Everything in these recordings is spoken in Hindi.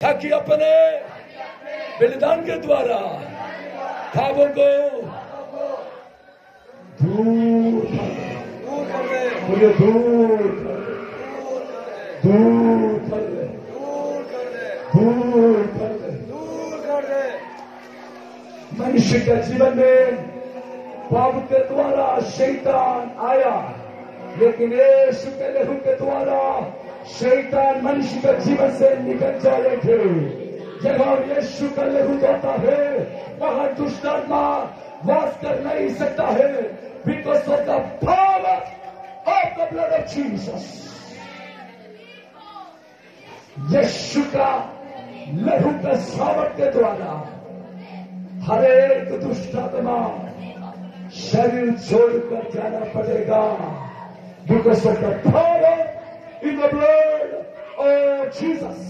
ताकि अपने बलिदान के द्वारा पापों को दूर कर दे, मुझे दूर कर दे, दूर कर दे। मनुष्य के जीवन में पाप के द्वारा शैतान आया, लेकिन यीशु के लहू के द्वारा शैतान मनुष्य के जीवन से निकल जाए थे। जहाँ यीशु का लहू जाता है वहां दुष्ट आत्मा वास कर नहीं सकता है, because of the power of the blood of Jesus। यीशु का लहू के सामर्थ के द्वारा हर एक दुष्ट आत्मा शरीर छोड़कर जाना पड़ेगा, because of the power in the blood of Jesus।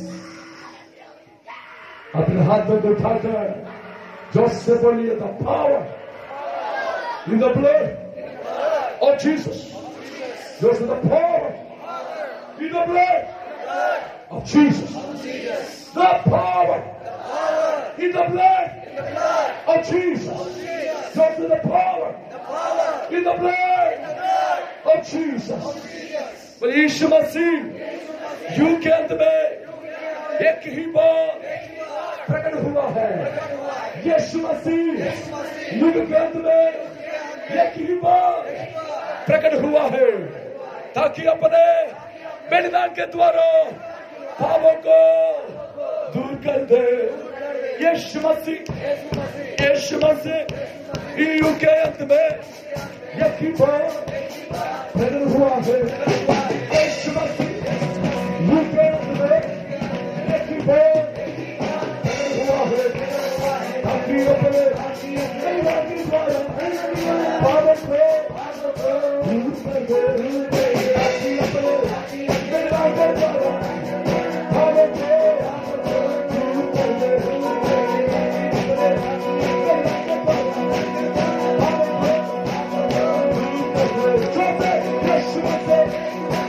अपने हाथ में उठाकर जोर से बोलिए, the power in the blood of Jesus। जोर से, the power in the blood of Jesus। The power in the blood of Jesus। जोर से, the power in the blood of Jesus। बोलिए यीशु मसीह युग के अंत में एक ही बार प्रकट हुआ है। यीशु मसीह युग के अंत में एक ही बार प्रकट हुआ है, ताकि अपने बलिदान के द्वारा पापों को दूर कर दे। यीशु मसीह युग के अंत में एक ही बार प्रकट हुआ है। यीशु मसीह युग के अंत में एक ही बार हुआ है, ताकि अपने बलिदान के द्वारा पापों को दूर कर दे। ताकि अपने बलिदान के द्वारा पापों को दूर कर दे। यीशु मसीह